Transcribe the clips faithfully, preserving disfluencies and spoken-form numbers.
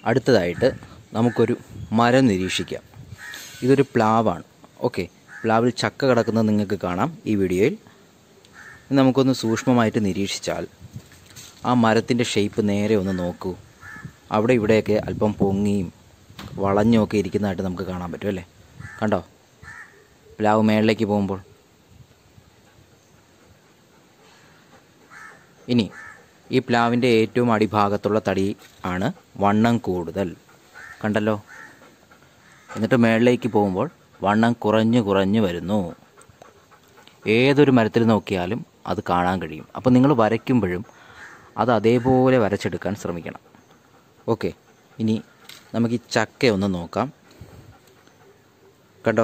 അടുത്തതായിട്ട് നമുക്കൊരു മരം നിരീക്ഷിക്കാം. ഇതൊരു പ്ലാവാണ്. ഓക്കെ, പ്ലാവിൽ ചക്ക കിടക്കുന്നത് നിങ്ങൾക്ക് കാണാം ഈ വീഡിയോയിൽ. നമുക്കൊന്ന് സൂക്ഷ്മമായിട്ട് നിരീക്ഷിച്ചാൽ ആ മരത്തിൻ്റെ ഷേപ്പ് നേരെ ഒന്ന് നോക്കൂ. അവിടെ ഇവിടെയൊക്കെ അല്പം പൊങ്ങിയും വളഞ്ഞുമൊക്കെ ഇരിക്കുന്നതായിട്ട് നമുക്ക് കാണാൻ പറ്റും അല്ലേ? കണ്ടോ പ്ലാവ് മേളിലേക്ക് പോകുമ്പോൾ. ഇനി ഈ പ്ലാവിൻ്റെ ഏറ്റവും അടിഭാഗത്തുള്ള തടി ആണ് വണ്ണം കൂടുതൽ, കണ്ടല്ലോ. എന്നിട്ട് മേളിലേക്ക് പോകുമ്പോൾ വണ്ണം കുറഞ്ഞു കുറഞ്ഞു വരുന്നു. ഏതൊരു മരത്തിൽ നോക്കിയാലും അത് കാണാൻ കഴിയും. അപ്പോൾ നിങ്ങൾ വരയ്ക്കുമ്പോഴും അത് അതേപോലെ വരച്ചെടുക്കാൻ ശ്രമിക്കണം. ഓക്കെ, ഇനി നമുക്ക് ഈ ചക്ക ഒന്ന് നോക്കാം. കണ്ടോ,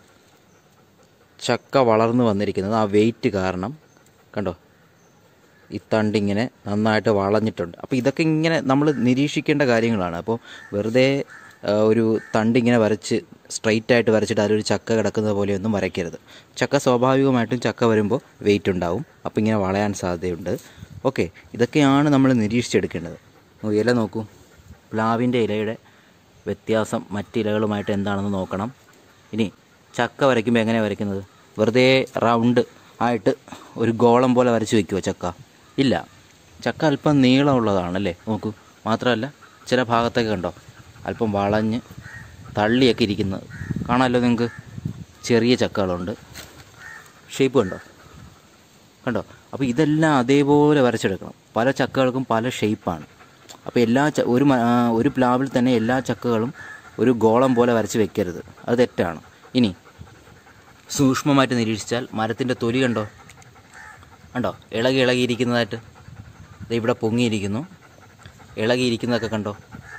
ചക്ക വളർന്നു വന്നിരിക്കുന്നത് ആ വെയിറ്റ് കാരണം കണ്ടോ, ഈ തണ്ടിങ്ങനെ നന്നായിട്ട് വളഞ്ഞിട്ടുണ്ട്. അപ്പോൾ ഇതൊക്കെ ഇങ്ങനെ നമ്മൾ നിരീക്ഷിക്കേണ്ട കാര്യങ്ങളാണ്. അപ്പോൾ വെറുതെ ഒരു തണ്ടിങ്ങനെ വരച്ച് സ്ട്രൈറ്റ് ആയിട്ട് വരച്ചിട്ട് അതിലൊരു ചക്ക കിടക്കുന്നത് പോലെയൊന്നും വരയ്ക്കരുത്. ചക്ക സ്വാഭാവികമായിട്ടും ചക്ക വരുമ്പോൾ വെയിറ്റ് ഉണ്ടാവും, അപ്പോൾ ഇങ്ങനെ വളയാൻ സാധ്യതയുണ്ട്. ഓക്കെ, ഇതൊക്കെയാണ് നമ്മൾ നിരീക്ഷിച്ചെടുക്കേണ്ടത്. ഇല നോക്കൂ, പ്ലാവിൻ്റെ ഇലയുടെ വ്യത്യാസം മറ്റ് ഇലകളുമായിട്ട് എന്താണെന്ന് നോക്കണം. ഇനി ചക്ക വരയ്ക്കുമ്പോൾ എങ്ങനെയാണ് വരയ്ക്കുന്നത്? വെറുതെ റൗണ്ട് ആയിട്ട് ഒരു ഗോളം പോലെ വരച്ച് വയ്ക്കുമോ ചക്ക? ഇല്ല, ചക്ക അല്പം നീളമുള്ളതാണല്ലേ. നോക്കൂ, മാത്രമല്ല ചില ഭാഗത്തൊക്കെ കണ്ടോ അല്പം വളഞ്ഞ് തള്ളിയൊക്കെ ഇരിക്കുന്നത് കാണാമല്ലോ നിങ്ങൾക്ക്. ചെറിയ ചക്കകളുണ്ട്, ഷേപ്പ് കണ്ടോ കണ്ടോ അപ്പോൾ ഇതെല്ലാം അതേപോലെ വരച്ചെടുക്കണം. പല ചക്കകൾക്കും പല ഷേപ്പാണ്. അപ്പോൾ എല്ലാ ച ഒരു ഒരു പ്ലാവിൽ തന്നെ എല്ലാ ചക്കകളും ഒരു ഗോളം പോലെ വരച്ച് വെക്കരുത്, അത് തെറ്റാണ്. ഇനി സൂക്ഷ്മമായിട്ട് നിരീക്ഷിച്ചാൽ മരത്തിൻ്റെ തൊലി കണ്ടോ കണ്ടോ ഇളകി ഇളകിയിരിക്കുന്നതായിട്ട്. ഇവിടെ പൊങ്ങിയിരിക്കുന്നു, ഇളകിയിരിക്കുന്നതൊക്കെ കണ്ടോ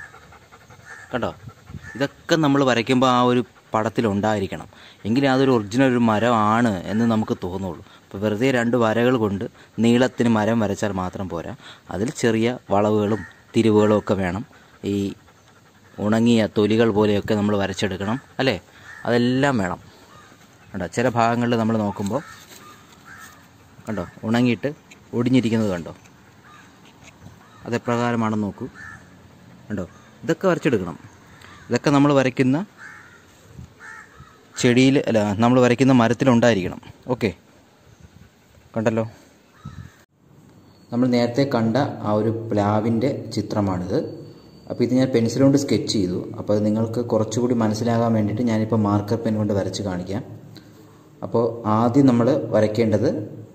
കണ്ടോ ഇതൊക്കെ നമ്മൾ വരയ്ക്കുമ്പോൾ ആ ഒരു പടത്തിലുണ്ടായിരിക്കണം, എങ്കിലേ അതൊരു ഒറിജിനൽ ഒരു മരമാണ് എന്ന് നമുക്ക് തോന്നുള്ളൂ. അപ്പോൾ വെറുതെ രണ്ട് വരകൾ കൊണ്ട് നീളത്തിന് മരം വരച്ചാൽ മാത്രം പോരാ, അതിൽ ചെറിയ വളവുകളും തിരിവുകളും ഒക്കെ വേണം. ഈ ഉണങ്ങിയ തൊലികൾ പോലെയൊക്കെ നമ്മൾ വരച്ചെടുക്കണം അല്ലേ, അതെല്ലാം വേണം. കണ്ടോ ചില ഭാഗങ്ങളിൽ നമ്മൾ നോക്കുമ്പോൾ കണ്ടോ ഉണങ്ങിയിട്ട് ഒടിഞ്ഞിരിക്കുന്നത് കണ്ടോ, അതെപ്രകാരമാണെന്ന് നോക്കൂ. കണ്ടോ ഇതൊക്കെ വരച്ചെടുക്കണം. ഇതൊക്കെ നമ്മൾ വരയ്ക്കുന്ന ചെടിയിൽ അല്ല നമ്മൾ വരയ്ക്കുന്ന മരത്തിലുണ്ടായിരിക്കണം. ഓക്കെ, കണ്ടല്ലോ. നമ്മൾ നേരത്തെ കണ്ട ആ ഒരു പ്ലാവിൻ്റെ ചിത്രമാണിത്. അപ്പോൾ ഇത് ഞാൻ പെൻസിൽ കൊണ്ട് സ്കെച്ച് ചെയ്തു. അപ്പോൾ അത് നിങ്ങൾക്ക് കുറച്ചുകൂടി മനസ്സിലാകാൻ വേണ്ടിയിട്ട് ഞാനിപ്പോൾ മാർക്കർ പെൻ കൊണ്ട് വരച്ച് കാണിക്കാം. അപ്പോൾ ആദ്യം നമ്മൾ വരയ്ക്കേണ്ടത്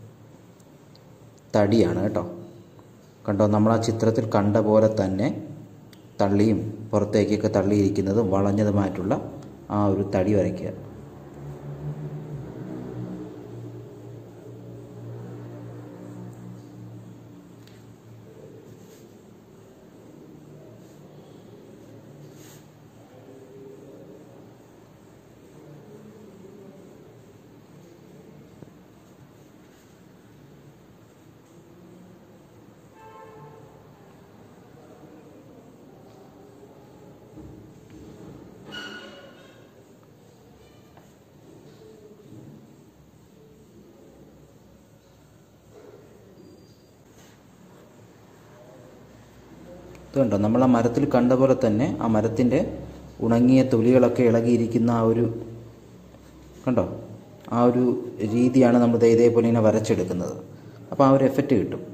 തടിയാണ് കേട്ടോ. കണ്ടോ, നമ്മൾ ആ ചിത്രത്തിൽ കണ്ട പോലെ തന്നെ തള്ളിയും പുറത്തേക്കൊക്കെ തള്ളിയിരിക്കുന്നതും വളഞ്ഞതുമായിട്ടുള്ള ആ ഒരു തടി വരയ്ക്കുക. ഇതുണ്ടോ, നമ്മൾ ആ മരത്തിൽ കണ്ട പോലെ തന്നെ ആ മരത്തിൻ്റെ ഉണങ്ങിയ തൊലികളൊക്കെ ഇളകിയിരിക്കുന്ന ആ ഒരു കണ്ടോ, ആ ഒരു രീതിയാണ് നമ്മൾ ഇതേപോലെ ഇങ്ങനെ വരച്ചെടുക്കുന്നത്. അപ്പോൾ ആ ഒരു എഫക്റ്റ് കിട്ടും.